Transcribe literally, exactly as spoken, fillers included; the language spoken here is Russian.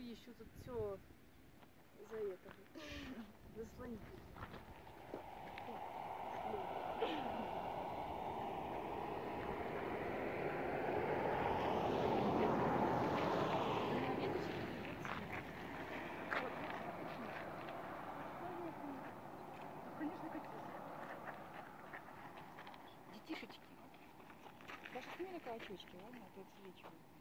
ищут, тут все за это. Заслонить. Конечно, какие. Детишечки. Даже сними на колокольчики, ладно, а то отсвечивают.